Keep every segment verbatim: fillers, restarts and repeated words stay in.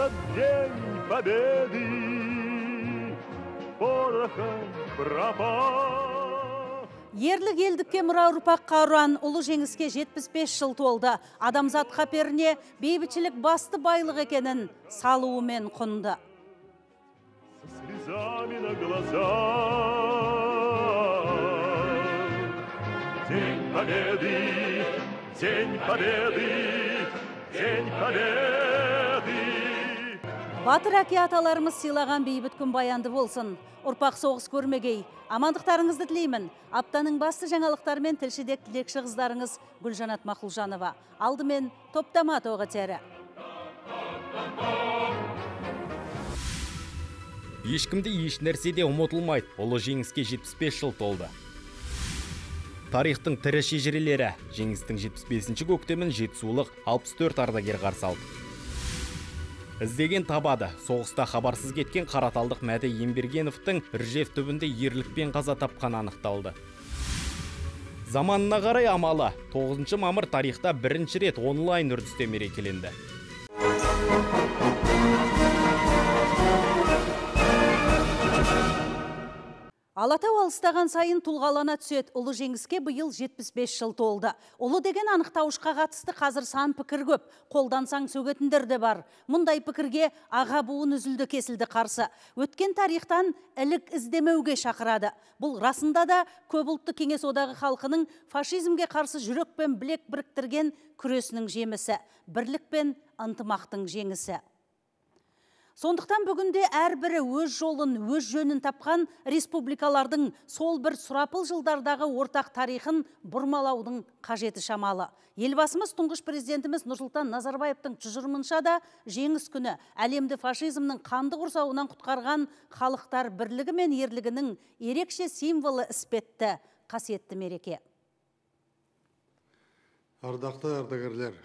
этот день победы порохом пропал. Ерлік елдікке мұра ұрпаққа ұран ұлы жеңіске жетпіс бес жыл толды. Адамзат қаперіне бейбітшілік басты байлық екенін салуымен құнды. Со слезами на глазах День победы, день победы, день победы. Батыр әке аталарымыз сыйлаған бейбіт күн баянды болсын. Ұрпақ соғыс көрмегей. Амандықтарыңызды тілеймін. Аптаның басты жаңалықтарымен тілшідек тілекші қыздарыңыз Гүлжанат Мақұлжанова. Алдымен топтама тоғы тәрі. Ешкімді еш нәрседе ұмытылмайды. Ұлы жеңіске жетпіс бес жыл толды. Тарихтың тірі шежірелері жеңістің жетпіс бесінші көктемін жетісулық алпыс төрт ардагер қарсы алды. Іздеген табады. Соғыста хабарсыз кеткен Қараталдық Мәді Ембергеновтың Ржев түбінде ерлікпен қаза тапқаны анықталды. Заманына қарай амалы тоғызыншы мамыр тарихта бірінші рет онлайн үрдісте мерекеленді. Алатау алыстаған сайын тұлғалана түсет. Ұлы жеңіске биыл жетпіс бес жыл толды. Ұлы деген анықтауышқа қатысты қазір сан пікір көп. Қолдансаң сөгетіндер де бар. Мұндай пікірге аға буын үзілді кесілді қарсы. Өткен тарихтан ілік іздемеуге шақырады. Бұл расында да көпұлтты кеңес одағы халқының фашизмге қарсы жүрек пен білек біріктірген күресінің жемісі. Бірлік пен ынтымақтың жеңісі. Сондықтан бүгінде әрбірі өз жолын, өз жөнін тапқан республикалардың сол бір сұрапыл жылдардағы ортақ тарихын бұрмалаудың қажеті шамалы. Елбасымыз тұңғыш президентіміз Нұрсұлтан Назарбаевтың тұжырымынша да жеңіс күні әлемді фашизмнің қанды құрсауынан құтқарған халықтар бірлігі мен ерлігінің ерекше символы іспетті қасиетті мереке. Ардақты ардагерлер,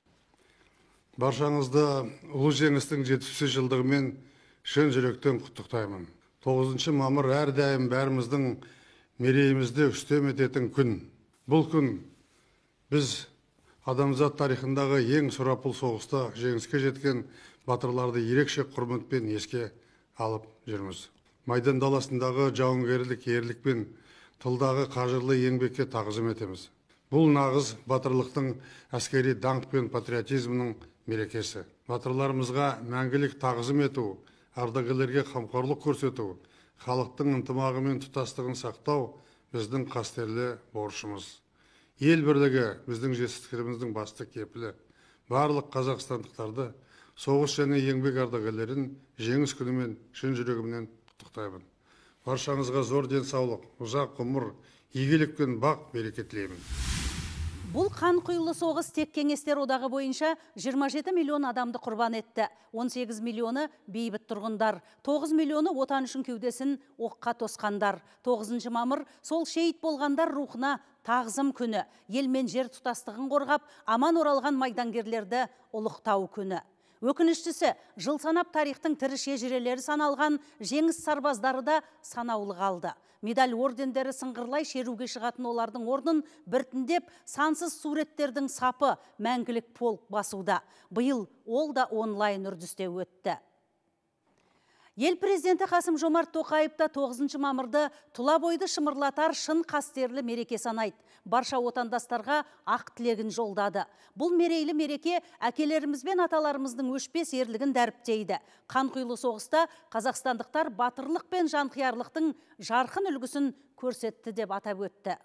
баршаңызды ұлы жеңістің жетпіс бес жылдығымен шын жүректен құттықтаймын. тоғызыншы мамыр әрдайым бәріміздің мерейімізді үстем ететін күн. Бұл күн біз адамзат тарихындағы ең сұрапыл соғыста жеңіске жеткен батырларды ерекше құрметпен еске алып жүрміз. Майдан даласындағы жауынгерлік ерлікпен тылдағы қажырлы еңбекке тағзым етеміз. Бұл нағыз батырлықтың әскери даңқ пен патриотизмнің мерекесі. Батырларымызға мәңгілік тағзым ету, ардагерлерге қамқорлық көрсету, халықтың ынтымағы мен тұтастығын сақтау біздің қастерлі борышымыз. Ел бірлігі біздің жетістіктеріміздің басты кепілі. Барлық қазақстандықтарды соғыс және еңбек ардагерлерін жеңіс күнімен шын жүрегімнен құттықтаймын. Баршаңызға зор денсаулық, ұзақ ғұмыр, игілік пен бақ береке тілеймін. Бұл қан құйылы соғыс тек кеңестер одағы бойынша жиырма жеті миллион адамды құрбан етті. он сегіз миллионы бейбіт тұрғындар, тоғыз миллионы отан үшін кеудесін оққа тосқандар. тоғызыншы мамыр сол шейіт болғандар рухына тағзым күні. Ел мен жер тұтастығын қорғап, аман оралған майдангерлерді ұлықтау күні. Өкініштісі, жыл санап тарихтың тірі шежірелері саналған жеңіс сарбаздары да санаулы қалды. Медаль ордендері сыңғырлай шеруге шығатын олардың орнын біртіндеп сансыз суреттердің сапы мәңгілік полк басуда. Биыл ол да онлайн үрдісте өтті. Ел президенті Қасым Жомарт Тоқаевта тоғызыншы мамырды тұла бойды шымырлатар шын қастерлі мереке санайды. Барша отандастарға ақ тілегін жолдады. Бұл мерейлі мереке әкелеріміз бен аталарымыздың өшпес ерлігін дәріптейді. Қанқұйлы соғыста қазақстандықтар батырлық пен жанқиярлықтың жарқын үлгісін көрсетті деп атап өтті.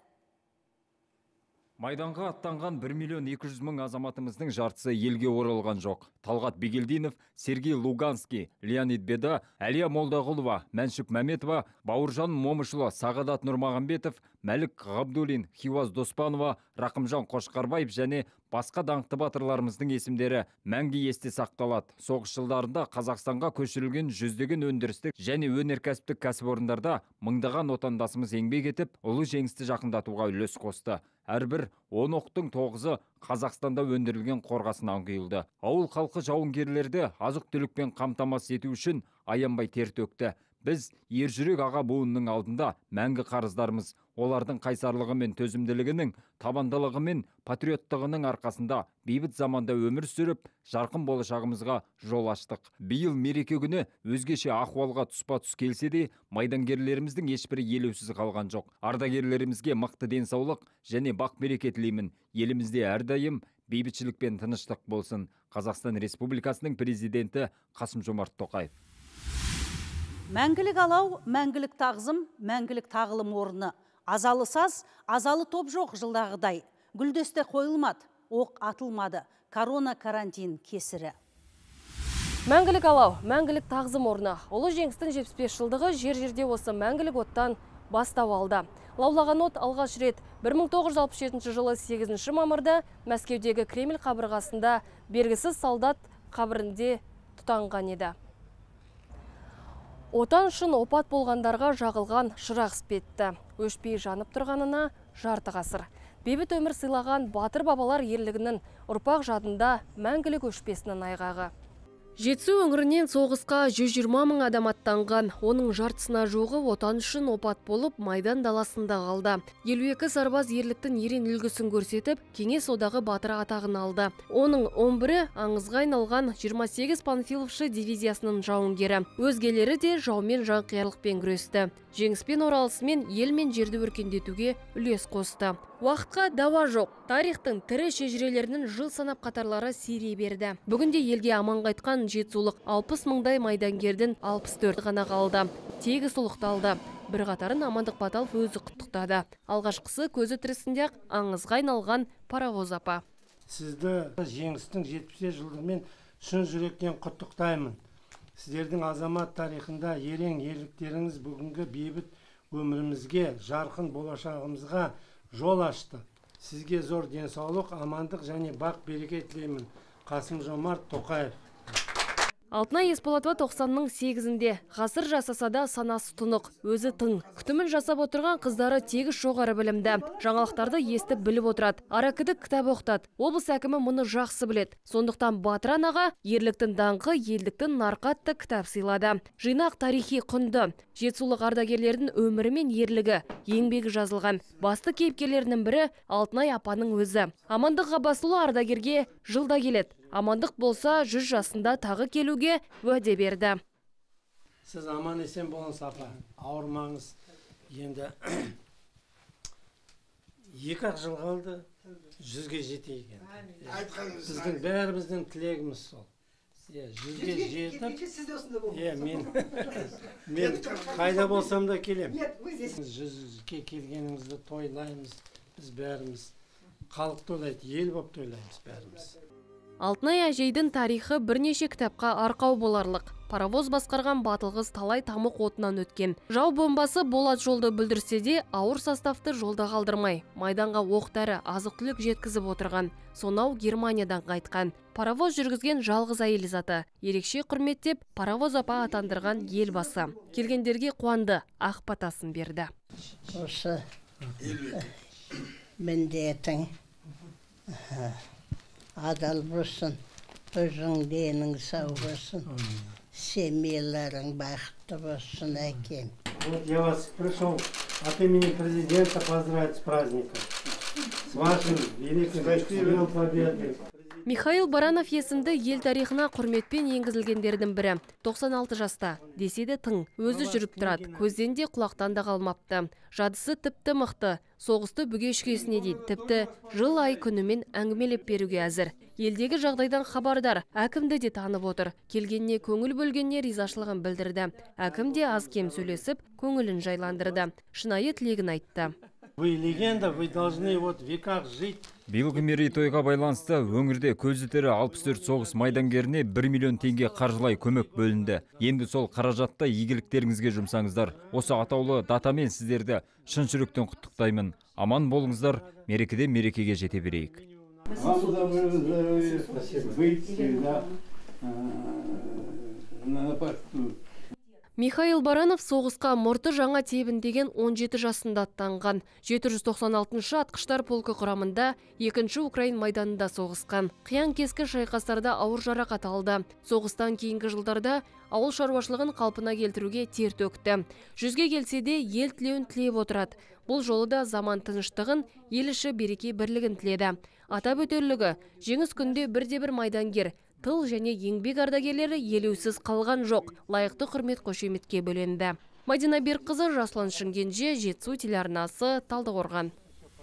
Майданға аттанған бір миллион екі жүз мың азаматымыздың жартысы елге оралған жоқ. Талғат Бегелдинов, Сергей Луганский, Леонид Беда, Әлия Молдағұлова, Мәншүк Мәметова, Бауыржан Момышұлы, Сағадат Нұрмағамбетов, Мәлік Ғабдулин, Хиуаз Доспанова, Рақымжан Қошқарбаев және басқа даңқты батырларымыздың есімдері мәңгі есте сақталады. Соғыс жылдарында Қазақстанға көшірілген жүздеген өндірістік және өнеркәсіптік кәсіпорындарда мыңдаған отандасымыз еңбек етіп, ұлы жеңісті жақындатуға үлес қосты. Әрбір он оқтың тоғызы Қазақстанда өндірілген қорғасынан құйылды. Ауыл халқы жауынгерлерді азық-түлікпен қамтамасыз ету үшін аянбай тер төкті. Біз ержүрек аға буынның алдында мәңгі қарыздармыз. олардың қайсарлығы мен төзімділігінің, табандылығы мен патриоттығының арқасында бейбіт заманда өмір сүріп, жарқын болашағымызға жол аштық. Биыл мереке күні өзгеше ахуалға тұспа-тұс келсе де, майдангерлеріміздің ешбірі елеусіз қалған жоқ. Ардагерлерімізге мықты денсаулық және бақ береке тілеймін. Елімізде әрдайым бейбітшілік пен тыныштық болсын. Қазақстан Республикасының президенті Қасым-Жомарт Тоқаев. Мәңгілік алау, мәңгілік тағзым, мәңгілік тағылым орны. Азалы саз, азалы топ жоқ жылдағыдай. Гүлдесте қойылмады, оқ атылмады. Корона карантин кесірі. Мәңгілік алау, мәңгілік тағзым орны. Ұлы жеңістің жетпіс бес жылдығы жер-жерде осы мәңгілік оттан бастау алды. Лаулаған от алғаш рет бір мың тоғыз жүз алпыс жетінші жылы сегізінші мамырда Мәскеудегі Кремль қабырғасында белгісіз солдат қабірінде тұтанған еді. Отан үшін опат болғандарға жағылған шырақ іспетті. Өшпей жанып тұрғанына жарты ғасыр. Бейбіт өмір сыйлаған батыр бабалар ерлігінің ұрпақ жадында мәңгілік өшпесінің айғағы. Жетісу өңірінен соғысқа жүз жиырма мың адам аттанған, оның жартысына жуығы отан үшін опат болып Майдан даласында қалды. елу екі сарбаз ерліктің ерен үлгісін көрсетіп, Кеңес одағы батыры атағын алды. Оның он бірі аңызға айналған жиырма сегіз панфиловшы дивизиясының жауынгері. Өзгелері де жаумен жанқиярлықпен күресті. Жеңіспен оралысымен ел мен жерді өркендетуге үлес қосты. Уақытқа дауа жоқ. Тарихтың тірі шежірелерінің жыл санап қатарлары сирей берді. Бүгінде елге аман қайтқан жетісулық алпыс мыңдай майдангердің алпыс төрті ғана қалды. Тегіс ұлықталды. Бір қатарын Амандық Баталов өзі құттықтады. Алғашқысы көзі тірісінде-ақ аңызға айналған Паровоз апа. Сізді жеңістің жетпіс жылдығымен шын жүректен құттықтаймын. Сіздердің азамат тарихында ерен ерліктеріңіз бүгінгі бейбіт өмірімізге, жарқын болашағымызға жол ашты. Сізге зор денсаулық, амандық және бақ береке тілеймін. Қасым-Жомарт Тоқаев. Алтынай Есболатова тоқсанның сегізінде ғасыр жасасада санасы тұнық, өзі тың. Күтімін жасап отырған қыздары тегіс жоғары білімді. Жаңалықтарды естіп біліп отырады. Аракідік кітап оқытады. Облыс әкімі мұны жақсы білет. Сондықтан Батыр анаға ерліктің даңқы, елдіктің нарқы атты кітап сыйлады. Жинақ тарихи құнды. Жетісулық ардагерлердің өмірі мен ерлігі, еңбегі жазылған. Басты кейіпкерлерінің бірі Алтынай апаның өзі. Амандық Ғаббасұлы ардагерге жылда келеді. Амандық болса жүз жасында тағы келуге уәде берді. Сіз аман есен болыңыз апа, ауырмаңыз. Енді екі ақ жыл қалды, жүзге жетейік. Біздің бәріміздің тілегіміз сол. Жүзге жетіп, мен мен қайда болсам да келем. Жүзге келгенімізді тойлаймыз, біз бәріміз. Халық тойлайды, ел болып тойлаймыз бәріміз. Алтынай әжейдің тарихы бірнеше кітапқа арқау боларлық. Паровоз басқарған батыл қыз талай тамық отынан өткен. Жау бомбасы болат жолды бүлдірсе де, ауыр составты жолда қалдырмай, майданға оқ-дәрі, азық-түлік жеткізіп отырған. Сонау Германиядан қайтқан. Паровоз жүргізген жалғыз әйел заты. Ерекше құрметтеп, Паровоз апа атандырған елбасы. Келгендерге қуанды, ақ батасын берді. Осы міндетің адал болсын, өзің денің сау болсын, семьяларың бақытты болсын, әкем. Я вас пришел от имени президента поздравить с праздником. С вашим великим Днем Победы. Михаил Баранов есімді ел тарихына құрметпен енгізілгендердің бірі. тоқсан алты жаста, десе де тың, өзі жүріп тұрады, көзден де құлақтан да қалмапты. Жадысы тіпті мықты, соғысты бүге-шүгесіне дейді, тіпті жыл ай күнімен әңгімелеп беруге әзір. Елдегі жағдайдан хабардар, әкімді де танып отыр. Келгеніне көңіл бөлгеніне ризашылығын білдірді. Әкім де аз кем сөйлесіп, көңілін жайландырды. Шынайы тілегін айтты. Вы легенда, вы должны вот в веках жить. Биылғы мерейтойға байланысты өңірде көзі тірі алпыс төрт соғыс майдангеріне бір миллион теңге қаржылай көмек бөлінді. Енді сол қаражатта игіліктеріңізге жұмсаңыздар. Осы атаулы датамен сіздерді шын жүректен құттықтаймын. Аман болыңыздар, мерекеден мерекеге жете берейік. Михаил Баранов соғысқа мұрты жаңа тебіндеген он жеті жасында аттанған. жеті жүз тоқсан алтыншы атқыштар полкі құрамында екінші Украин майданында соғысқан. Қиян кескі шайқастарда ауыр жарақат алды. Соғыстан кейінгі жылдарда ауыл шаруашылығын қалпына келтіруге тер төкті. Жүзге келсе де ел тілеуін тілеп отырады. Бұл жолы да заман тыныштығын, ел іші береке бірлігін тіледі. Атап өтерлігі, жеңіс күнде бірде-бір майдангер, тыл және еңбек ардагерлері елеусіз қалған жоқ, лайықты құрмет қошеметке бөленді. Мадина Беркқызы, Жаслан Шымкенже, Жетісу телеарнасы, Талдықорған.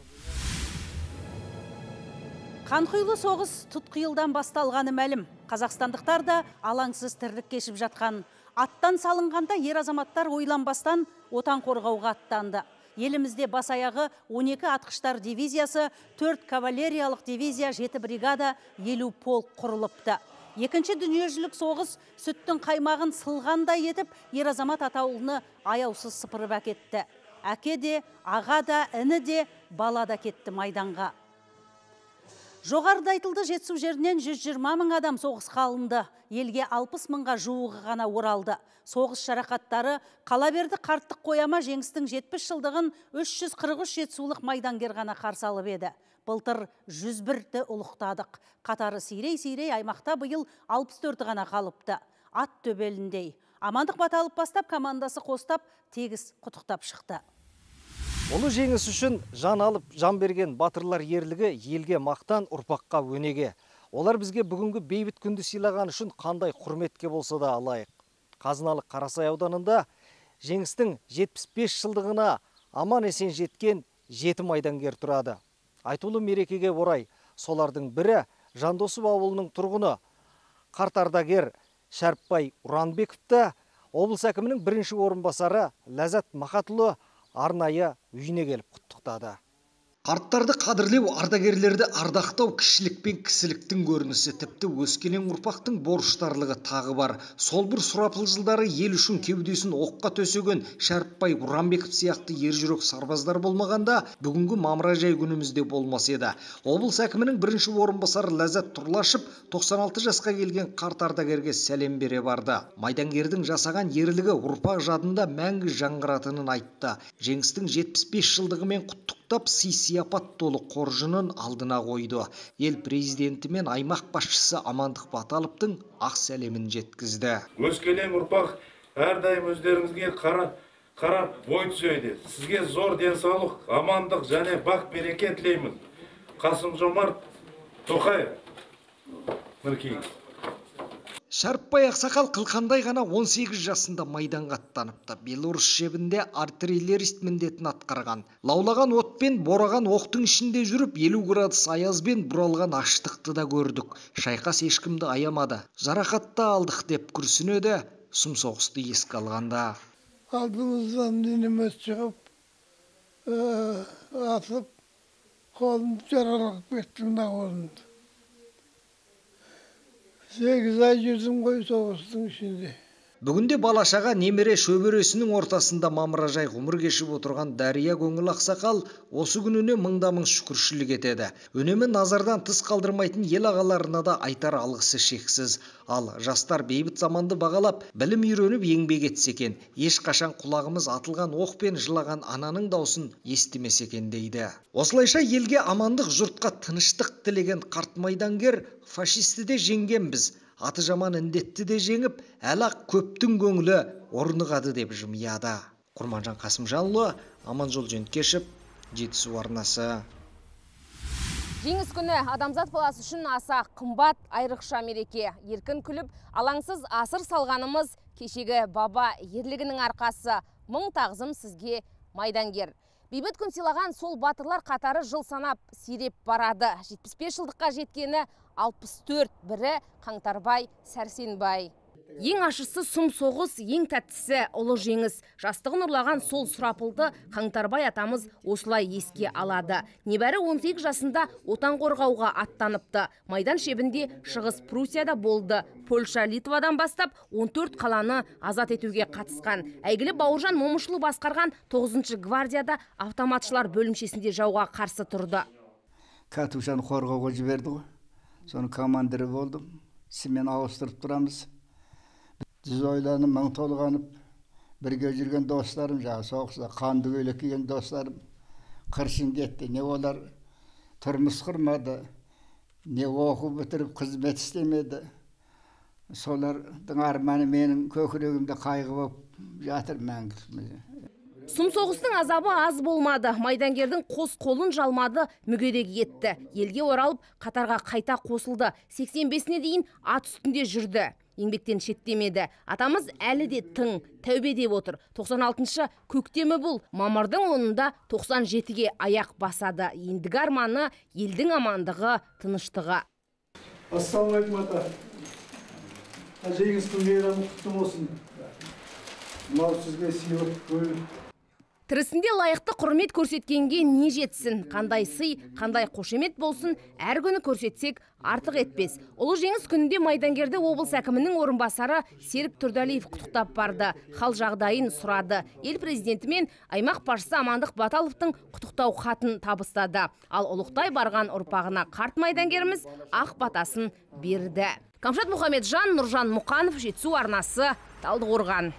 Қанқұйлы соғыс тұтқиылдан басталғаны мәлім. Қазақстандықтар да алаңсыз тірлік кешіп жатқан. Аттан салынғанда ер азаматтар ойланбастан отан қорғауға аттанды. Елімізде бас аяғы он екі атқыштар дивизиясы, төрт кавалериялық дивизия, жеті бригада, елу полк құрылыпты. Екінші дүниежүзілік соғыс сүттің қаймағын сылғандай етіп, ер азамат атаулыны аяусыз сыпырып әкетті. Әке де, аға да, іні де, бала да кетті майданға. Жоғарыда айтылды, Жетісу жерінен жүз жиырма мың адам соғысқа алынды. Елге алпыс мыңға жуығы ғана оралды. Соғыс жарақаттары қала берді. Қарттық қояма жеңістің жетпіс жылдығын үш жүз қырық үш жетісулық майдангер ғана қарсы алып еді. Былтыр жүз бірді ұлықтадық. Қатары сирей-сирей, аймақта биыл алпыс төрті ғана қалыпты. Ат төбеліндей. Амандық баталып бастап, командасы қостап, тегіс құттықтап шықты. Ұлы жеңіс үшін жан алып, жан берген батырлар ерлігі елге мақтан, ұрпаққа өнеге. Олар бізге бүгінгі бейбіт күнді сыйлаған үшін қандай құрметке болса да алайық. Қазыналы Қарасай ауданында жеңістің жетпіс бес жылдығына аман есен жеткен жеті майдангер тұрады. Айтулы мерекеге орай солардың бірі Жандосов ауылының тұрғыны қарт ардагер Шәріпбай Ұранбековті облыс әкімінің бірінші орынбасары Ләззат Мақатұлы арнайы үйіне келіп құттықтады. Қарттарды қадірлеу, ардагерлерді ардақтау кішілік пен кісіліктің көрінісі, тіпті өскелең ұрпақтың борыштарлығы тағы бар. Сол бір сұрапыл жылдары ел үшін кеудесін оққа төсеген Шәріпбай Ұранбеков сияқты ержүрек сарбаздар болмағанда, бүгінгі мамыражай күнімізде болмас еді. Облыс әкімінің бірінші орынбасары Ләззат Тұрлашев тоқсан алты жасқа келген қарт ардагерге сәлем бере барды. Майдангердің жасаған ерлігі ұрпақ жадында мәңгі жаңғыратынын айтты. Жеңістің жетпіс бес жылдығымен құттықтап, сый-сияпат толы қоржынын алдына қойды. Ел президенті мен аймақ басшысы Амандық Баталовтың ақ сәлемін жеткізді. Өскелең ұрпақ әрдайым өздеріңізге қарап, қарап бой түзейді. Сізге зор денсаулық, амандық және бақ береке тілеймін. Қасым-Жомарт Тоқаев. Мінекей. Шәріпбай ақсақал қылқандай ғана он сегіз жасында майданға аттаныпты. Белорус шебінде артиллерист міндетін атқарған. Лаулаған отпен бораған оқтың ішінде жүріп, елу градус аязбен бұралған аштықты да көрдік. Шайқас ешкімді аямады. Жарақатты алдық деп күрсінеді, сұм соғысты еске алғанда. Алдымыздан денеміз шығып, атып, қолым жаралып кеттім да орынды. Сегіз ай жүрдім ғой соғыстың ішінде. Бүгінде балашаға немере шөбересінің ортасында мамыражай ғұмыр кешіп отырған Дария көңіл ақсақал осы күніне мыңда-мың шүкіршілік етеді. Үнемі назардан тыс қалдырмайтын ел ағаларына да айтар алғысы шексіз. Ал жастар бейбіт заманды бағалап, білім үйреніп еңбек етсе екен, ешқашан құлағымыз атылған оқ пен жылаған ананың даусын естімесе екен дейді. Осылайша елге амандық, жұртқа тыныштық тілеген қарт майдангер фашисті де жеңгенбіз. Аты жаман індетті де жеңіп, әлақ көптің көңілі орнығады деп жымияды. Құрманжан Қасымжанұлы, Аманжол Жөнкешев, Жетісу арнасы. Жеңіс күні адамзат баласы үшін аса қымбат айрықша мереке. Еркін күліп, алаңсыз асыр салғанымыз кешегі баба ерлігінің арқасы. Мың тағзым сізге майдангер. Бейбіт күн сыйлаған сол батырлар қатары жыл санап сиреп барады. жетпіс бес жылдыққа жеткені алпыс төрт, бірі Қаңтарбай Сәрсенбай. Ең ашысы сұм соғыс, ең тәттісі ұлы жеңіс. Жастығын ұрлаған сол сұрапылды Қаңтарбай атамыз осылай еске алады. Небәрі он сегіз жасында отан қорғауға аттаныпты. Майдан шебінде Шығыс Пруссияда болды. Польша, Литвадан бастап он төрт қаланы азат етуге қатысқан. Әйгілі Бауыржан Момышұлы басқарған тоғызыншы гвардияда автоматшылар бөлімшесінде жауға қарсы тұрды. Катушаны қорғауға жіберді ғой. Соны командирі болдым. Сімен ауыстырып тұрамыз. Жүз ойланып, мың толғанып, бірге жүрген достарым, жаңа соғыста қанды көйлек киген достарым қыршын кетті. Не олар тұрмыс құрмады, не оқу бітіріп қызмет істемеді. Солардың арманы менің көкірегімде қайғы болып жатыр мәңгі. Сұм соғыстың азабы аз болмады. Майдангердің қос қолын жалмады, мүгедек етті. Елге оралып, қатарға қайта қосылды. сексен бесіне дейін ат үстінде жүрді. Еңбектен шеттемеді. Атамыз әлі де тың, тәубе деп отыр. тоқсан алтыншы көктемі бұл. Мамырдың онында тоқсан жетіге аяқ басады. Ендігі арманы елдің амандығы, тыныштығы. Ассалаумалейкум ата. Жеңістің мейрамы құтты болсын. Мал сізге сыйлық бөліп. Тірісінде лайықты құрмет көрсеткенге не жетсін? Қандай сый, қандай қошемет болсын, әр күні көрсетсек артық етпес. Ұлы жеңіс күнінде майдангерді облыс әкімінің орынбасары Серік Тұрдалиев құттықтап барды. Хал жағдайын сұрады. Ел президенті мен аймақ басшысы Амандық Баталовтың құттықтау хатын табыстады. Ал ұлықтай барған ұрпағына қарт майдангеріміз ақ батасын берді. Камшат Мұхамеджан, Нұржан Мұқанов, Жетісу арнасы, Талдықорған.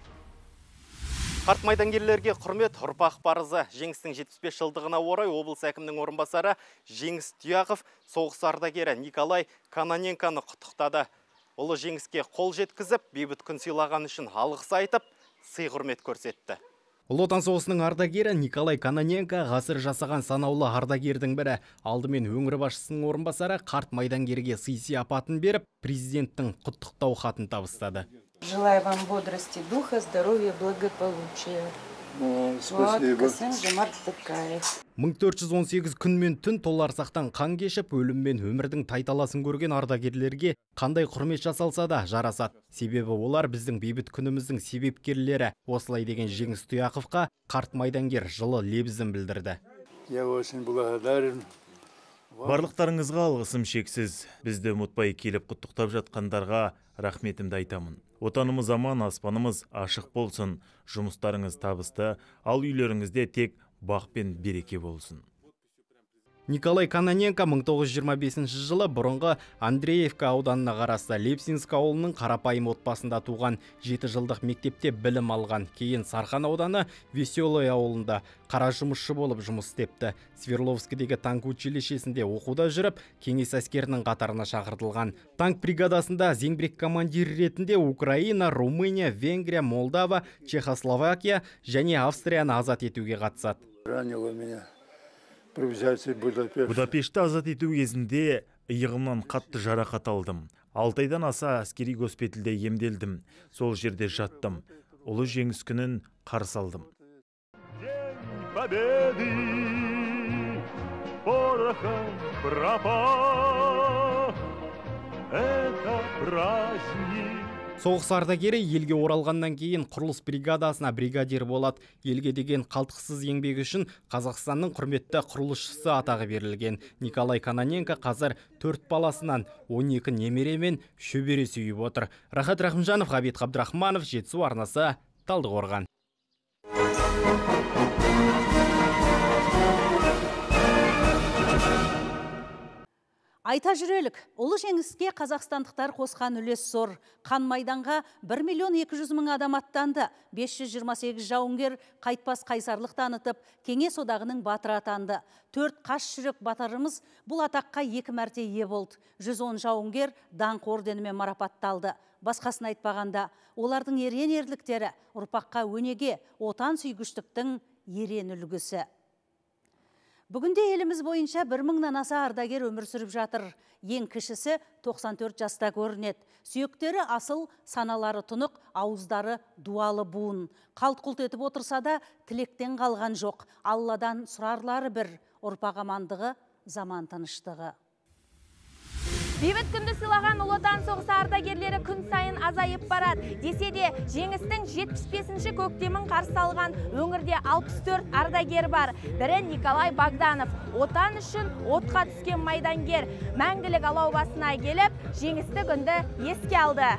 Қарт майдангерлерге құрмет, ұрпақ парызы. Жеңістің жетпіс бес жылдығына орай облыс әкімінің орынбасары Жеңіс Тұяқов соғыс ардагері Николай Кононенконы құттықтады. Ұлы жеңіске қол жеткізіп, бейбіт күн сыйлаған үшін алғыс айтып, сый құрмет көрсетті. Ұлы Отан соғысының ардагері Николай Кононенко ғасыр жасаған санаулы ардагердің бірі. Алдымен өңір басшысының орынбасары қарт майдангерге сый сияпатын беріп, президенттің құттықтау хатын табыстады. Желаю вам бодрости духа, здоровья, благополучия. Спасибо. мың төрт жүз он сегіз күн мен түн толарсақтан қан кешіп, өлім мен өмірдің тайталасын көрген ардагерлерге қандай құрмет жасалса да жарасады. Себебі олар біздің бейбіт күніміздің себепкерлері. Осылай деген Жеңіс Тұяқовқа қарт майдангер жылы лебізін білдірді. Я очень благодарен. Барлықтарыңызға алғысым шексіз. Бізді ұмытпай келіп құттықтап жатқандарға рахметімді айтамын. Отанымыз аман, аспанымыз ашық болсын, жұмыстарыңыз табысты, ал үйлеріңізде тек бақ пен береке болсын. Николай Кононенко мың тоғыз жүз жиырма бесінші жылы бұрынғы Андреевка ауданына қарасты Лепсинск ауылының қарапайым отбасында туған, жеті жылдық мектепте білім алған. Кейін Сарқан ауданы Веселый ауылында қара жұмысшы болып жұмыс істепті. Свердловскідегі танк училищесінде оқуда жүріп, кеңес әскерінің қатарына шақыртылған. Танк бригадасында зеңбірек командир ретінде Украина, Румыния, Венгрия, Молдова, Чехословакия және Австрияны азат етуге қатысады. Ранило меня. Будапештті азат ету кезінде иығымнан қатты жарақат алдым. алты айдан аса әскери госпитальде емделдім. Сол жерде жаттым. Ұлы жеңіс күнін қарсы алдым. День победы, порохом пропах, это праздник. Соғыс ардагері елге оралғаннан кейін құрылыс бригадасына бригадир болады. Елге деген қалтқысыз еңбегі үшін Қазақстанның құрметті құрылысшысы атағы берілген. Николай Кононенко қазір төрт баласынан он екі немере мен шөбере сүйіп отыр. Рахат Рахымжанов, Ғабит Қабдрахманов, Жетісу арнасы, Талдықорған. Айта жүрелік, ұлы жеңіске қазақстандықтар қосқан үлес зор. Қан майданға бір миллион екі жүз мың адам аттанды. бес жүз жиырма сегіз жауынгер қайтпас қайсарлық танытып, Кеңес одағының батыры атанды. Төрт қас жүрек батырымыз бұл атаққа екі мәрте ие болды. жүз он жауынгер даңқ орденімен марапатталды. Басқасын айтпағанда, олардың ерен ерліктері ұрпаққа өнеге, отан сүйгіштіктің ерен үлгісі. Бүгінде еліміз бойынша бір мыңнан аса ардагер өмір сүріп жатыр. Ең кішісі тоқсан төрт жаста көрінеді. Сүйектері асыл, саналары тұнық, ауыздары дуалы буын. Қалт-құлт етіп отырса да, тілектен қалған жоқ. Алладан сұрарлары бір, ұрпақ амандығы, заман тыныштығы. Бейбіт күнді сыйлаған Ұлы Отан соғысы ардагерлері күн сайын азайып барады. Десе де, жеңістің жетпіс бесінші көктемін қарсы алған өңірде алпыс төрт ардагер бар. Бірі Николай Богданов. Отан үшін отқа түскен майдангер. Мәңгілік алау басына келіп, жеңісті күнді еске алды.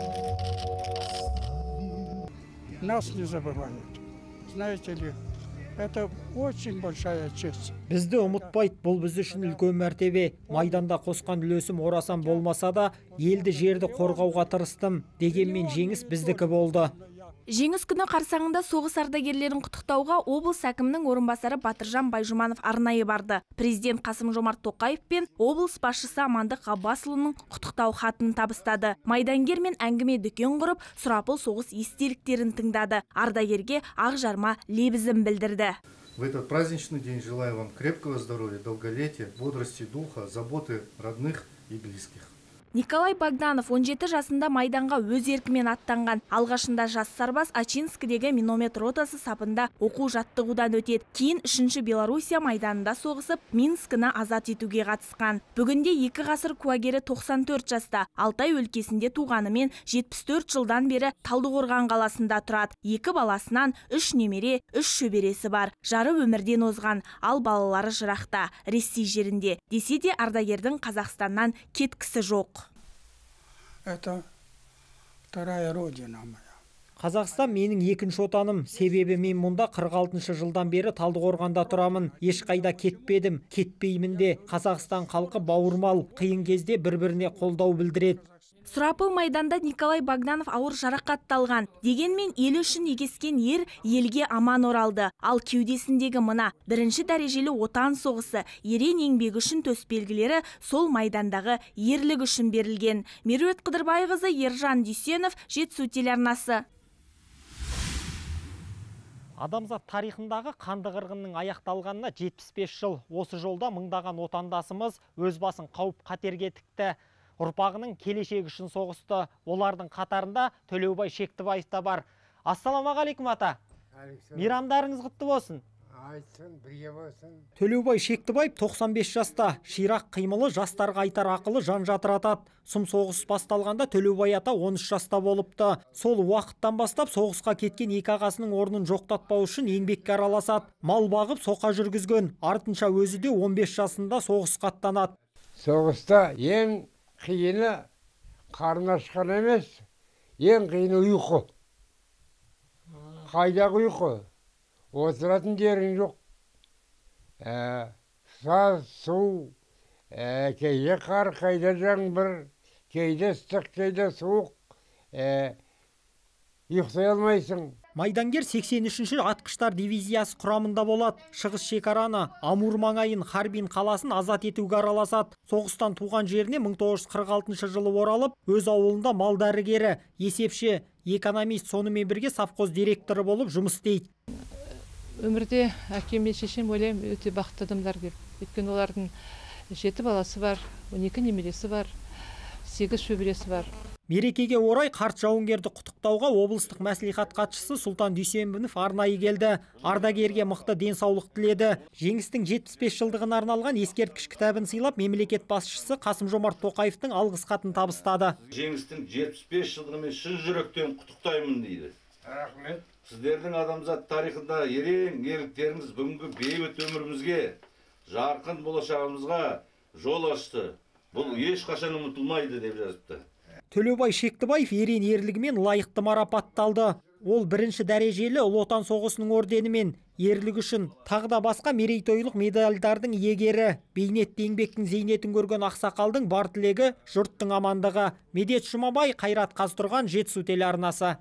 Нас не забывают. Знаете ли, Это очень большая честь. Бізді ұмытпайды, бұл біз үшін үлкен мәртебе. Майданда қосқан үлесім орасан болмаса да, елді жерді қорғауға тырыстым. Дегенмен жеңіс біздікі болды. Жеңіс күні қарсаңында соғыс ардагерлерін құттықтауға облыс әкімінің орынбасары Батыржан Байжұманов арнайы барды. Президент Қасым-Жомарт Тоқаев пен облыс басшысы Амандық Ғаббасұлының құттықтау хатын табыстады. Майдангермен әңгіме дүкен құрып, сұрапыл соғыс естеліктерін тыңдады. Ардагерге ақ жарма лебізін білдірді. В этот праздничный день желаю вам крепкого здоровья, долголетия, бодрости духа, заботы родных и близких. Николай Богданов он жеті жасында майданға өз еркімен аттанған. Алғашында жас сарбаз Ачинскідегі миномет ротасы сапында оқу жаттығудан өтеді. Кейін үшінші Белоруссия майданында соғысып, Минскіні азат етуге қатысқан. Бүгінде екі ғасыр куәгері тоқсан төрт жаста. Алтай өлкесінде туғанымен жетпіс төрт жылдан бері Талдықорған қаласында тұрады. Екі баласынан үш немере, үш шөбересі бар. Жары өмірден озған, ал балалары жырақта, Ресей жерінде. Десе де ардагердің Қазақстаннан кеткісі жоқ. Это вторая родина моя. Қазақстан менің екінші отаным. Себебі мен мұнда қырық алтыншы жылдан бері Талдықорғанда тұрамын. Ешқайда кетпедім, кетпеймін де. Қазақстан халқы бауырмал, қиын кезде бір-біріне қолдау білдіреді. Сұрапыл майданда Николай Богданов ауыр жарақатталған. Дегенмен ел үшін егескен ер елге аман оралды. Ал кеудесіндегі мына бірінші дәрежелі отан соғысы, ерен еңбегі үшін төсбелгілері сол майдандағы ерлік үшін берілген. Меруерт Қыдырбайқызы, Ержан Дүйсенов, Жетісу телеарнасы. Адамзат тарихындағы қанды қырғынның аяқталғанына жетпіс бес жыл. Осы жолда мыңдаған отандасымыз өз басын қауіп қатерге тікті. Ұрпағының келешегі үшін соғысты. Олардың қатарында Төлеубай Шектібаев та бар. Ассаламағалейкум ата. Мейрамдарыңыз құтты болсын. Айтсын, бірге болсын. Төлеубай Шектібаев тоқсан бес жаста. Ширақ қимылы, жастарға айтар ақылы жан жатыратады. Сұм соғыс басталғанда Төлеубай ата он үш жаста болыпты. Сол уақыттан бастап соғысқа кеткен екі ағасының орнын жоқтатпау үшін еңбекке араласады. Мал бағып соқа жүргізген. Артынша өзі де он бес жасында соғысқа аттанады. Соғыста ең қиыны қарын ашқан емес, ең қиыны ұйқы. Қайдағы ұйқы? Отыратын жерің жоқ. Саз, су, кейде қар, кейде жаңбыр, кейде ыстық, кейде суық. Ұйықтай алмайсың. Майдангер сексен үшінші атқыштар дивизиясы құрамында болады. Шығыс шекараны, Амур маңайын, Харбин қаласын азат етуге араласады. Соғыстан туған жеріне мың тоғыз жүз қырық алтыншы жылы оралып, өз ауылында мал дәрігері, есепші, экономист, сонымен бірге совхоз директоры болып жұмыс істейді. Өмірде әкем мен шешем ойлаймын өте бақытты адамдар деп. Өйткені олардың жеті баласы бар, он екі немересі бар, сегіз шөбересі бар. Мерекеге орай қарт жауынгерді құттықтауға облыстық мәслихат хатшысы Сұлтан Дүйсенбинов арнайы келді. Ардагерге мықты денсаулық тіледі. Жеңістің жетпіс бес жылдығына арналған ескерткіш кітабын сыйлап, мемлекет басшысы Қасым-Жомарт Тоқаевтың алғыс хатын табыстады. Жеңістің жетпіс бес жылдығымен шын жүректен құттықтаймын дейді. Рахмет. Сіздердің адамзат тарихында ерен ерліктеріңіз бүгінгі бейбіт өмірімізге, жарқын болашағымызға жол ашты. Бұл ешқашан ұмытылмайды деп жазыпты. Төлеубай Шектібаев ерен ерлігімен лайықты марапатталды. Ол бірінші дәрежелі Ұлы Отан соғысының орденімен ерлігі үшін тағы да басқа мерейтойлық медальдардың иегері. Бейнетті еңбектің зейнетін көрген ақсақалдың бар тілегі жұрттың амандығы. Медет Жұмабай, Қайрат Қазтұрған, Жетісу телеарнасы.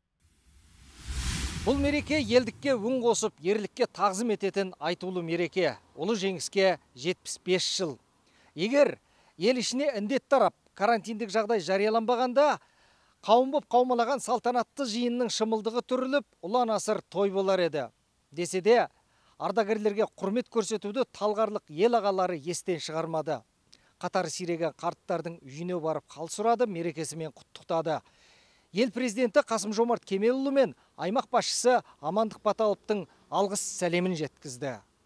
Бұл мереке елдікке үн қосып, ерлікке тағзым ететін айтулы мереке. Ұлы жеңіске жетпіс бес жыл. Егер ел ішіне індет тарап, карантиндік жағдай жарияланбағанда, қауым боп қаумалаған салтанатты жиынның шымылдығы түріліп, ұлан асыр той болар еді. Десе де, ардагерлерге құрмет көрсетуді талғарлық ел ағалары естен шығармады. Қатары сиреген қарттардың үйіне барып қал сұрады, мерекесімен құттықтады. Ел президенті Қасым-Жомарт Кемелұлы мен аймақ басшысы Амандық Баталовтың алғыс сәлемін жеткізді.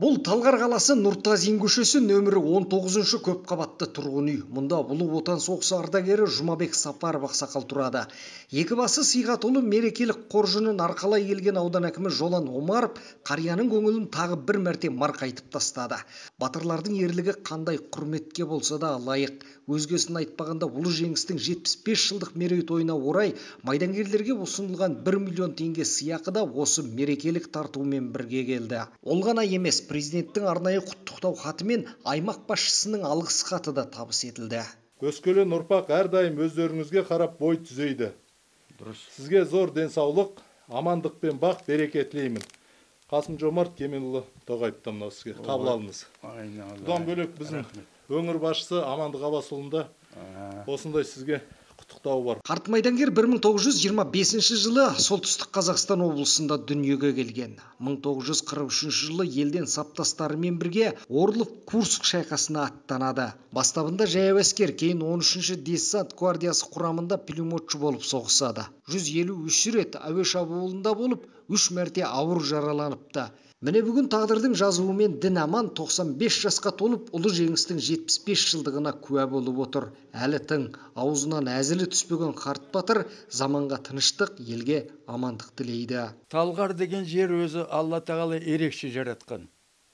Бұл Талғар қаласы Нұртазин көшесі нөмірі он тоғызыншы көп қабатты тұрғын үй. Мұнда Ұлы Отан соғысы ардагері Жұмабек Сапаров ақсақал тұрады. Екі басы сыйға толы мерекелік қоржынын арқалай келген аудан әкімі Жолан Омаров қарияның көңілін тағы бір мәрте марқайтып тастады. Батырлардың ерлігі қандай құрметке болса да лайық. Өзгесін айтпағанда ұлы жеңістің жетпіс бес жылдық мерейтойына орай майдангерлерге ұсынылған бір миллион теңге сыйақы да осы мерекелік тартумен бірге келді. Ол ғана емес, президенттің арнайы құттықтау хаты мен аймақ басшысының алғыс хаты да табыс етілді. Өскелең ұрпақ әрдайым өздеріңізге қарап бой түзейді. Сізге зор денсаулық, амандық пен бақ береке тілеймін. Қасым Жомарт Кемелұлы Тоғайыптан мынау сізге қабыл алыңыз. Бұдан бөлек біздің өңір басшысы Амандық Абасұлында осындай сізге құттықтауы бар. Қарт майдангер бір мың тоғыз жүз жиырма бесінші жылы солтүстік Қазақстан облысында дүниеге келген. мың тоғыз жүз қырық үшінші жылы елден саптастарымен бірге Орлов-Курск шайқасына аттанады. Бастабында жаяу әскер, кейін он үшінші десант гвардиясы құрамында пулеметші болып соғысады. жүз елу үш рет әуе шабуылында болып, үш мәрте ауыр жараланыпты. Міне бүгін тағдырдың жазуымен дін аман тоқсан бес жасқа толып, ұлы жеңістің жетпіс бес жылдығына куә болып отыр. Әлі тың, аузынан әзілі түспеген қарт батыр заманға тыныштық, елге амандық тілейді. Талғар деген жер өзі Алла тағала ерекше жаратқан.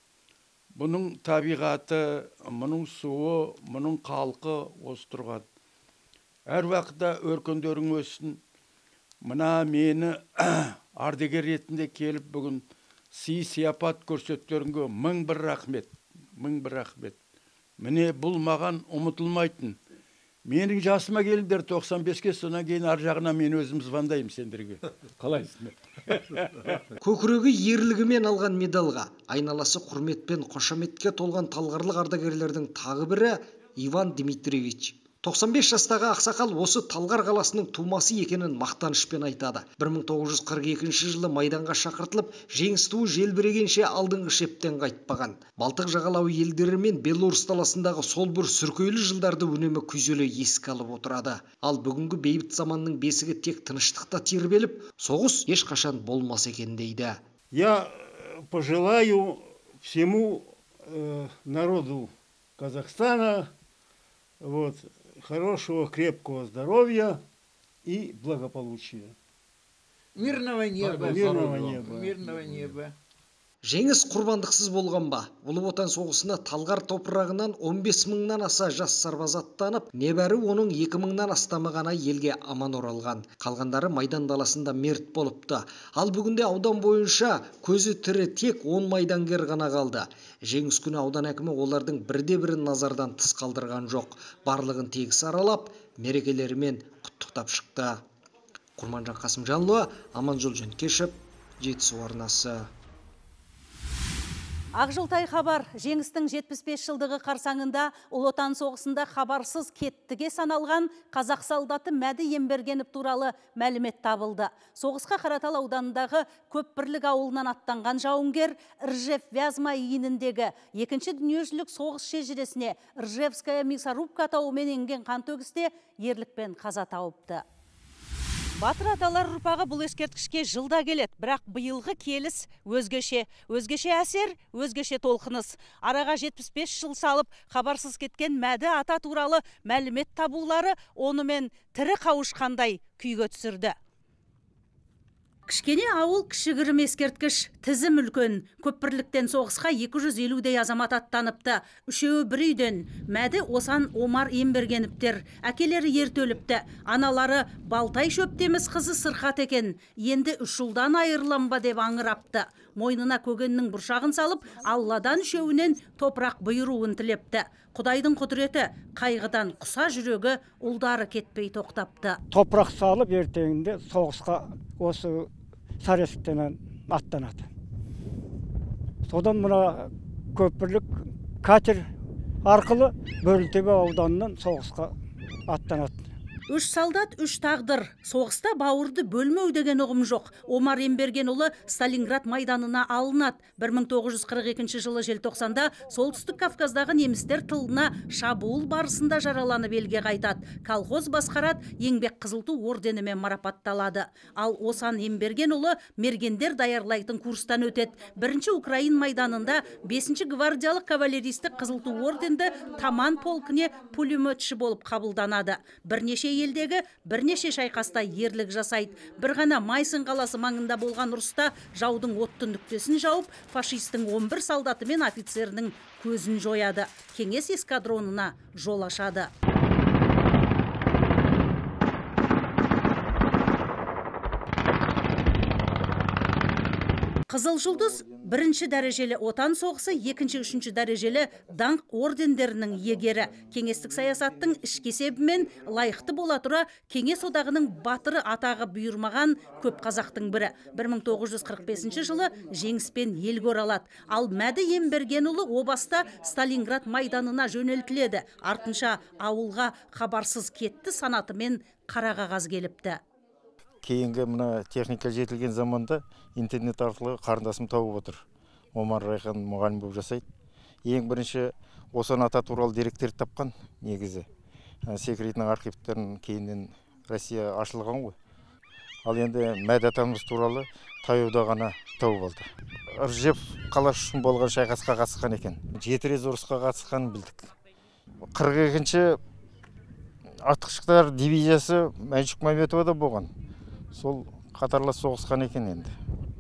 Бұның табиғаты, мұның суы, мұның халқы осы тұрған. Әр уақытта өркендерің өссін. Мына мені ардагер ретінде келіп бүгін сый сияпат көрсеттеріңге мың бір рахмет, мың бір рахмет. Міне бұл маған ұмытылмайтын. Менің жасыма келіндер тоқсан беске, содан кейін ар жағына мен өзім звондаймын сендерге. Қалайсыңдар? Көкірегі ерлігімен алған медалға, айналасы құрметпен қошаметке толған талғарлық ардагерлердің тағы бірі Иван Дмитриевич. тоқсан бес жастағы ақсақал осы Талғар қаласының тумасы екенін мақтанышпен айтады. бір мың тоғыз жүз қырық екінші жылы майданға шақыртылып, жеңіс туы желбірегенше алдыңғы шептен қайтпаған. Балтық жағалауы елдері мен Белорус даласындағы сол бір сүркейлі жылдарды үнемі күйзеле еске алып отырады. Ал бүгінгі бейбіт заманның бесігі тек тыныштықта тербеліп, соғыс ешқашан болмас екен дейді. Я пожелаю всему э, народу Казахстана вот хорошего, крепкого здоровья и благополучия. Мирного неба. Мирного неба. Мирного неба. Жеңіс құрбандықсыз болған ба? Ұлы Отан соғысына Талғар топырағынан он бес мыңнан аса жас сарбаз аттанып, небәрі оның екі мыңнан астамы ғана елге аман оралған. Қалғандары майдан даласында мерт болыпты. Ал бүгінде аудан бойынша көзі тірі тек он майдангер ғана қалды. Жеңіс күні аудан әкімі олардың бірде-бірін назардан тыс қалдырған жоқ. Барлығын тегіс аралап, мерекелерімен құттықтап шықты. Құрманжан Қасымжанұлы, Аманжол Жөнкешев, Жетісу арнасы. Ақжылтай хабар жеңістің жетпіс бес жылдығы қарсаңында Ұлы Отан соғысында хабарсыз кеттіге саналған қазақ солдаты Мәді Ембергенов туралы мәлімет табылды. Соғысқа Қаратал ауданындағы Көпбірлік ауылынан аттанған жауынгер Ржев Вязма иініндегі екінші дүниежүзілік соғыс шежіресіне Ржевская мясорубка атауымен енген қантөгісте ерлікпен қаза тауыпты. Батыр аталар ұрпағы бұл ескерткішке жылда келеді, бірақ биылғы келіс өзгеше, өзгеше әсер, өзгеше толқыныс. Араға жетпіс бес жыл салып, хабарсыз кеткен Мәді ата туралы мәлімет табулары онымен тірі қауышқандай күйге түсірді. Кішкене ауыл кішігірім ескерткіш, тізім үлкен. Көпбірліктен соғысқа екі жүз елудей азамат аттаныпты. Үшеуі бір үйден. Мәді Осан Омар Ембергеновтер. Әкелері ертөліпті. Аналары Балтай шөптеміз қызы Сырқат екен. Енді үш жылдан айырылам ба деп аңырапты. Мойнына көгеннің бұршағын салып, Алладан үшеуінен топырақ бұйыруын тілепті. Құдайдың құдіреті, қайғыдан құса жүрегі ұлдары кетпей тоқтапты. Топырақ салып ертеңінде соғысқа осы Саресіктен аттанады. Содан мына Көпбірлік катер арқылы Бөрлітөбе ауданынан соғысқа аттанады. Үш солдат, үш тағдыр. Соғыста бауырды бөлмеу деген ұғым жоқ. Омар Ембергенұлы Сталинград майданына алынады. бір мың тоғыз жүз қырық екінші жылы желтоқсанда солтүстік Кавказдағы немістер тылына шабуыл барысында жараланып елге қайтады. Колхоз басқарады, еңбек қызыл ту орденімен марапатталады. Ал Осан Ембергенұлы мергендер даярлайтын курстан өтеді. Бірінші Украин майданында бесінші гвардиялық кавалеристік қызыл ту орденді Таман полкіне пулеметші болып қабылданады. Бірнеше елдегі бірнеше шайқаста ерлік жасайды. Бір ғана Майсын қаласы маңында болған ұрыста жаудың отты нүктесін жауып, фашистің он бір солдаты мен офицерінің көзін жояды. Кеңес эскадронына жол ашады. Қызыл жұлдыз бірінші дәрежелі отан соғысы, екінші, үшінші дәрежелі даңқ ордендерінің егері. Кеңестік саясаттың ішкі есебімен лайықты бола тұра Кеңес одағының батыры атағы бұйырмаған көп қазақтың бірі. бір мың тоғыз жүз қырық бесінші жылы жеңіспен елге оралады. Ал Мәді Ембергенұлы обаста Сталинград майданына жөнелтіледі. Артынша ауылға хабарсыз кетті, санатымен қара қағаз келіпті. Кейінгі мына техника жетілген заманда интернет арқылы қарындасым тауып отыр. Омар Райхан мұғалім болып жасайды. Ең бірінші Осан ата туралы деректерді тапқан негізі. Секретінің архивтерін кейіннен Россия ашылған ғой. Ал енді Мәді атамыз туралы таяуда ғана тауып алды. Ржев қалаш үшін болған шайқасқа қатысқан екен. Жеті рет ұрысқа қатысқанын білдік. қырық екінші атқыштар дивизиясы Мәншүк Мәметовада болған. Сол қатарлас соғысқан екен енді.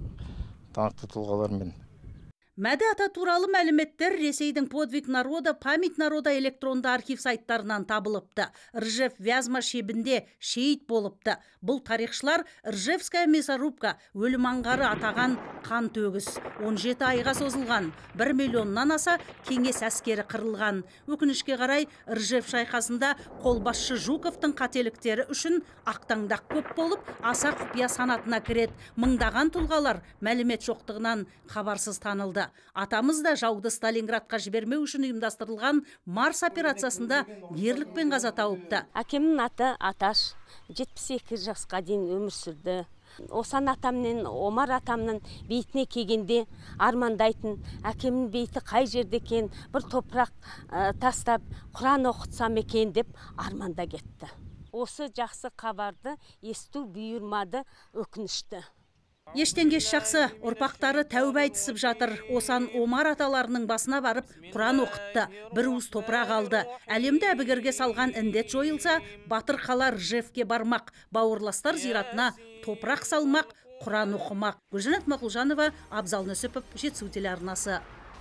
Даңқты тұлғалармен. Мәді ата туралы мәліметтер Ресейдің подвиг народа, память народа электронды архив сайттарынан табылыпты. Ржев Вязма шебінде шейіт болыпты. Бұл тарихшылар Ржевская мясорубка өлім аңғары атаған қан төгіс. он жеті айға созылған. бір миллионнан аса кеңес әскері қырылған. Өкінішке қарай Ржев шайқасында қолбасшы Жуковтың қателіктері үшін ақтаңдақ көп болып, аса құпия санатына кіреді. Мыңдаған тұлғалар мәлімет жоқтығынан хабарсыз танылды. Атамыз да жауды Сталинградқа жібермеу үшін ұйымдастырылған Марс операциясында ерлікпен қаза тауыпты. Әкемнің аты Аташ, жетпіс екі жасқа дейін өмір сүрді. Осан атамнен, Омар атамның бейтіне келгенде армандайтын, әкемнің бейті қай жерде екен, бір топырақ ә, тастап, Құран оқытсам екен деп арманда кетті. Осы жақсы хабарды есту бұйырмады, өкінішті. Ештен кеш жақсы, ұрпақтары тәуба айтысып жатыр. Осан Омар аталарының басына барып Құран оқытты. Бір уыс топырақ алды. Әлемді әбігерге салған індет жойылса, батыр қалар Ржевке бармақ. Бауырластар зиратына топырақ салмақ, Құран оқымақ. Гүлжанат Мақұлжанова, Абзал Нүсіпов, Жетісу телеарнасы.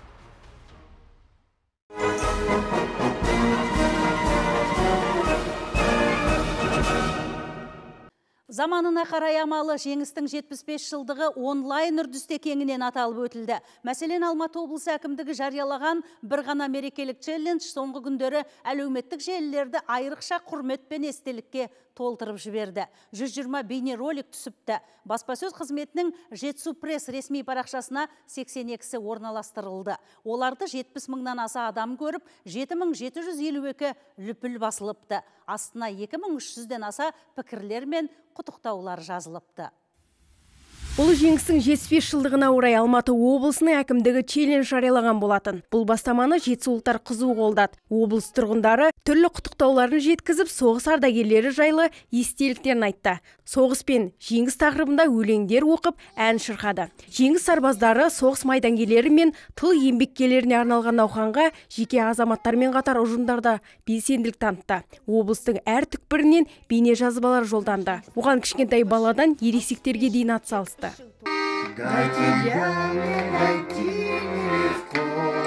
Заманына қарай амалы жеңістің жетпіс бес жылдығы онлайн үрдісте кеңінен аталып өтілді. Мәселен, Алматы облысы әкімдігі жариялаған бір ғана мерекелік челлендж соңғы күндері әлеуметтік желілерді айрықша құрмет пен естелікке толтырып жіберді. жүз жиырма бейне ролик түсіпті. Баспасөз қызметінің Жетісу пресс ресми парақшасына сексен екісі орналастырылды. Оларды жетпіс мыңнан аса адам көріп, жеті мың жеті жүз елу екі лүпіл басылыпты. Астына екі мың үш жүзден аса пікірлер мен құттықтаулар жазылыпты. Бұл жеңістің жетпіс бес жылдығына орай Алматы облысының әкімдігі челлендж жариялаған болатын. Бұл бастаманы жетісулықтар қызу қолдады. Облыс тұрғындары түрлі құттықтауларын жеткізіп, соғыс ардагерлері жайлы естеліктерін айтты. Соғыс пен жеңіс тақырыбында өлеңдер оқып, ән шырқады. Жеңіс сарбаздары соғыс майдангерлері мен тыл еңбеккерлеріне арналған науқанға жеке азаматтармен қатар ұжымдарда белсенділік танытты. Облыстың әр түкпірінен бейне жазбалар жолданды. Оған кішкентай баладан ересектерге дейін атсалысты. Дайте мне дойти нелегко,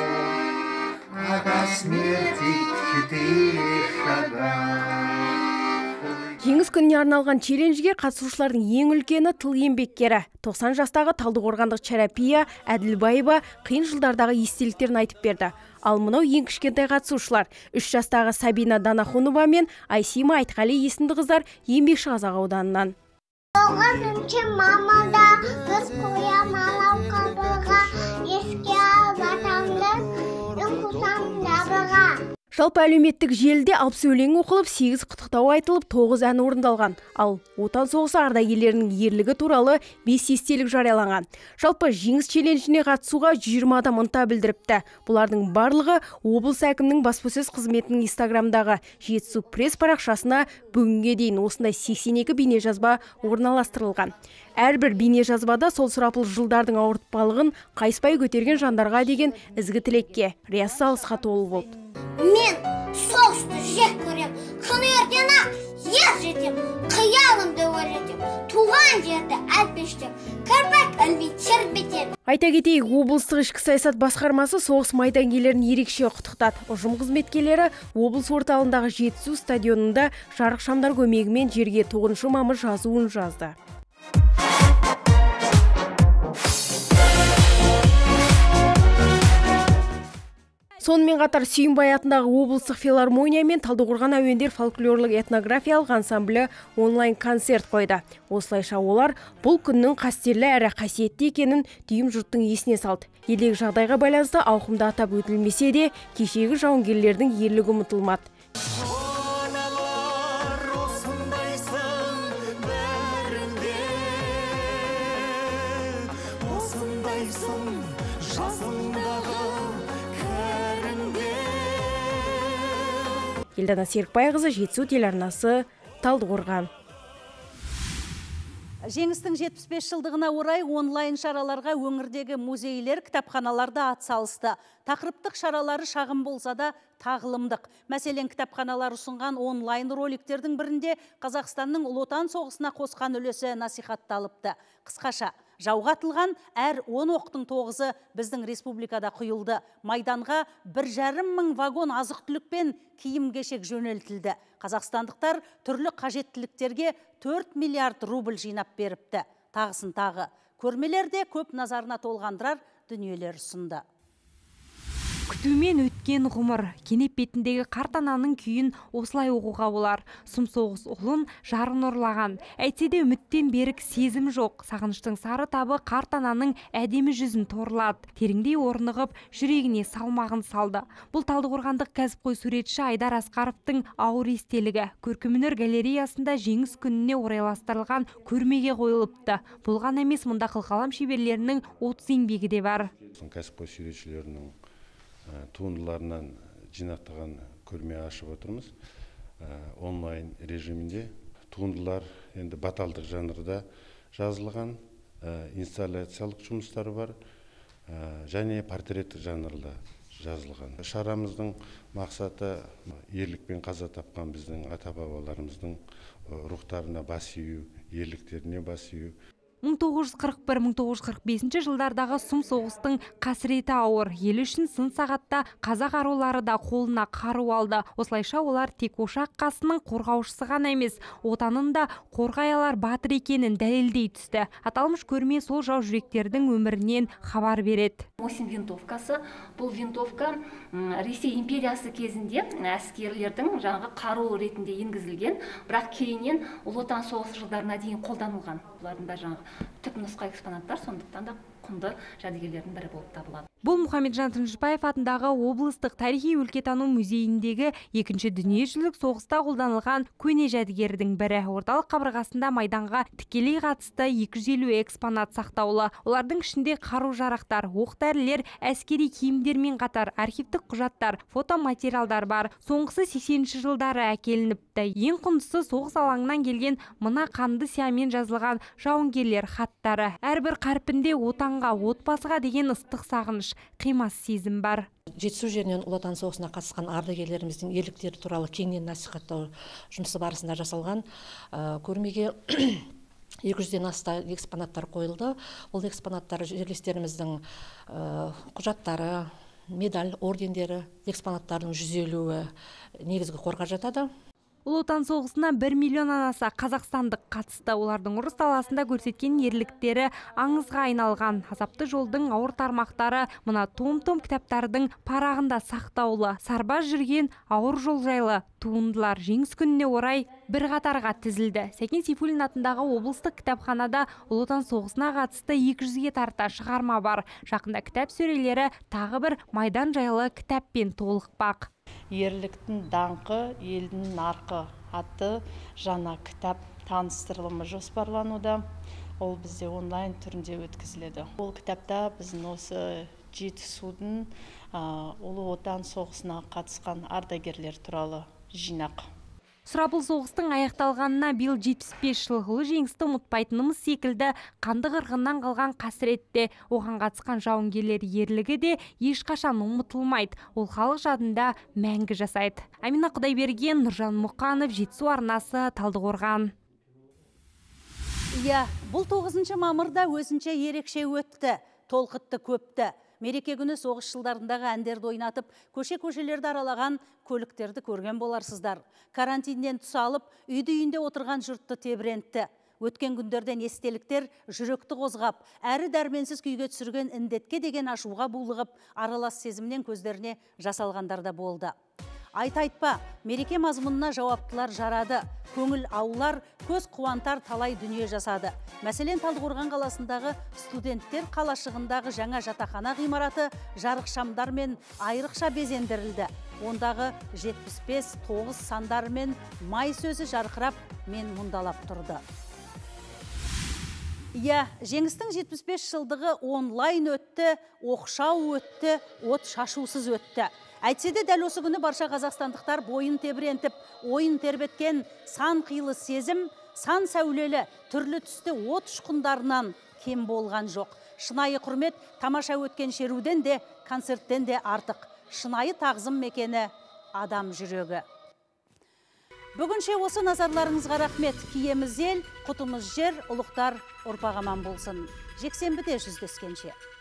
а до смерти четыре шага. Жеңіс күніне арналған челленджге қатысушылардың ең үлкені тыл еңбеккері. тоқсан жастағы Талдықорғандық Чарапия Әділбаева қиын жылдардағы естеліктерін айтып берді. Ал мынау ең кішкентай қатысушылар үш жастағы Сабина Данахунова мен Айсима Айтқали есімді қыздар еңбекші Қазақ ауданынан. Оған үнше мамада біз қоям алау қабырға, еске ал батаңды, үн қусам дабыға. Жалпы әлеуметтік желіде алпыс өлең оқылып, сегіз құттықтау айтылып, тоғыз ән орындалған. Ал отан соғысы ардагерлерінің ерлігі туралы бес естелік жарияланған. Жалпы жеңіс челленджіне қатысуға жүз жиырма адам ынта білдіріпті. Бұлардың барлығы облыс әкімінің баспасөз қызметінің инстаграмдағы Жетісу пресс парақшасына бүгінге дейін осындай сексен екі бейнежазба орналастырылған. Әрбір бейнежазбада сол сұрапыл жылдардың ауыртпалығын қайыспай көтерген жандарға деген ізгі тілекке, риясыз алғысқа толы болды. Мен соғысты жек көрем, күн ертең-ақ ер жетем, қиялымды өретем, туған жерді әлпештем, кірпік ілмей тербетем. Айта кетейік, облыстық ішкі саясат басқармасы соғыс майдангерлерін ерекше құттықтады. Ұжым қызметкерлері облыс орталығындағы Жетісу стадионында жарық шамдар көмегімен жерге тоғызыншы мамыр жазуын жазды. Сонымен қатар Сүйінбай атындағы облыстық филармония мен Талдықорған әуендер фольклорлық этнографиялық ансамблі онлайн концерт қойды. Осылайша олар бұл күннің қастерлі әрі қасиетті екенін дүйім жұрттың есіне салды. Елдегі жағдайға байланысты ауқымды атап өтілмесе де, кешегі жауынгерлердің ерлігі ұмытылмады. Елдана Серікбайқызы, Жетісу телеарнасы, Талдықорған. Жеңістің жетпіс бес жылдығына орай онлайн шараларға өңірдегі музейлер, кітапханаларды атсалысты. Тақырыптық шаралары шағын болса да тағылымдық. Мәселен, кітапханалар ұсынған онлайн роликтердің бірінде Қазақстанның Ұлы Отан соғысына қосқан үлесі насихатталыпты. Қысқаша, жауға атылған әр он оқтың тоғызы біздің республикада құйылды. Майданға бір жарым мың вагон азық-түлікпен киім-кешек жөнелтілді. Қазақстандықтар түрлі қажеттіліктерге төрт миллиард рубль жинап беріпті. Тағысын тағы. Көрмелерде көп назарына толғандырар дүниелер ұсынды. Күтумен өткен ғұмыр, кенеп бетіндегі қартананың күйін осылай оқуға болар. Сұм соғыс ұлын жарын ұрлаған. Әйтсе де үміттен берік сезім жоқ. Сағыныштың сары табы қартананың әдемі жүзін торлады. Тереңдей орнығып, жүрегіне салмағын салды. Бұл Талдықорғандық кәсіпқой суретші Айдар Асқаровтың ауыр естелігі. Көркемөнер галереясында жеңіс күніне орайластырылған көрмеге қойылыпты. Бұл ғана емес, мұнда қылқалам шеберлерінің отыз еңбегі де бар. Кәсіпқой суретшілерінің туындыларынан жинақтаған көрме ашып отырмыз. Онлайн режимінде туындылар енді баталдық жанрда жазылған, инсталляциялық жұмыстары бар және портреттік жанрда жазылған. Шарамыздың мақсаты ерлікпен қаза тапқан біздің ата-бабаларымыздың рухтарына бас ию, ерліктеріне бас ию. мың тоғыз жүз қырық бір - мың тоғыз жүз қырық бесінші жылдардағы сұм соғыстың қасіреті ауыр. Ел үшін сын сағатта қазақ арулары да қолына қару алды. Осылайша олар тек ошақ қасының қорғаушысы ғана емес, отанын да қорғай алар батыр екенін дәлелдей түсті. Аталмыш көрме сол жау жүректердің өмірінен хабар береді. Мосин винтовкасы, бұл винтовка Ресей империясы кезінде әскерлердің жаңағы қару ретінде енгізілген, бірақ кейіннен Ұлы Отан соғысы жылдарына дейін қолданылған. Бұлардың да жаңағы түп нұсқа экспонаттар, сондықтан да құнды жәдігерлердің бірі болып табылады. Бұл Мұхамеджан Тынышпаев атындағы облыстық тарихи өлкетану музейіндегі екінші дүниежүзілік соғыста қолданылған көне жәдігердің бірі. Орталық қабырғасында майданға тікелей қатысты екі жүз елу экспонат сақтаулы. Олардың ішінде қару-жарақтар, оқ-дәрілер, әскери киімдермен қатар архивтік құжаттар, фотоматериалдар бар. Соңғысы сексенінші жылдары әкелініпті. Ең құндысы соғыс алаңынан келген мына қанды сиямен жазылған жауынгерлер хаттары. Әрбір қарпінде отанға, отбасыға деген ыстық сағыныш, қимас сезім бар. Жетісу жерінен Ұлы Отан соғысына қатысқан ардагерлеріміздің ерліктері туралы кеңінен насихаттау жұмысы барысында жасалған. Көрмеге екі жүзден аса экспонаттар қойылды. Ол экспонаттар жерлестеріміздің құжаттары, медаль, ордендері, экспонаттардың жүз елуі негізгі қорға жатады. Ұлы Отан соғысына бір миллионнан аса қазақстандық қатысты. Олардың ұрыс даласында көрсеткен ерліктері аңызға айналған. Азапты жолдың ауыр тармақтары мына том-том кітаптардың парағында сақтаулы. Сарбаз жүрген ауыр жол жайлы туындылар жеңіс күніне орай бір қатарға тізілді. Сәкен Сейфуллин атындағы облыстық кітапханада Ұлы Отан соғысына қатысты екі жүзге тарта шығарма бар. Жақында кітап сөрелері тағы бір майдан жайлы кітаппен толықпақ. ерліктің даңқы, елдің нарқы атты жаңа кітап таныстырылымы жоспарлануда. Ол бізде онлайн түрінде өткізіледі. Ол кітапта біздің осы Жетісудың Ұлы Отан соғысына қатысқан ардагерлер туралы жинақ. Сұрапыл соғыстың аяқталғанына биыл жетпіс бес жыл. Ұлы жеңісті ұмытпайтынымыз секілді қанды қырғыннан қалған қасіретте оған қатысқан жауынгерлер ерлігі де ешқашан ұмытылмайды. Ол халық жадында мәңгі жасайды. Амина Құдайберген, Нұржан Мұқанов, Жетісу арнасы, Талдықорған. Иә, бұл тоғызыншы мамырда өзінше ерекше өтті, толқытты көпті. Мереке күні соғыс жылдарындағы әндерді ойнатып, көше-көшелерді аралаған көліктерді көрген боларсыздар. Карантиннен тұсалып, үйді-үйінде отырған жұртты тебірентті. Өткен күндерден естеліктер жүректі қозғап, әрі дәрменсіз күйге түсірген індетке деген ашуға булығып, аралас сезімнен көздеріне жас алғандар да болды. Айта-айтпа, мереке мазмұнына жауаптылар жарады. Көңіл аулар, көз қуантар талай дүние жасады. Мәселен, Талдықорған қаласындағы студенттер қалашығындағы жаңа жатақхана ғимараты жарық шамдармен айрықша безендірілді. Ондағы жетпіс бес тоғыз сандарымен май сөзі жарқырап, мен мұндалап тұрды. Иә, жеңістің жетпіс бес жылдығы онлайн өтті, оқшау өтті, от шашусыз өтті. Әйтсе де дәл осы күні барша қазақстандықтар бойын тебірентіп, ойын тербеткен сан қилы сезім, сан сәулелі, түрлі түсті от ұшқындарынан кем болған жоқ. Шынайы құрмет тамаша өткен шеруден де, концерттен де артық. Шынайы тағзым мекені адам жүрегі. Бүгінше осы назарларыңызға рахмет. Киеміз ел, құтымыз жер, ұлықтар ұрпақ аман болсын. Жексенбіде жүздескенше.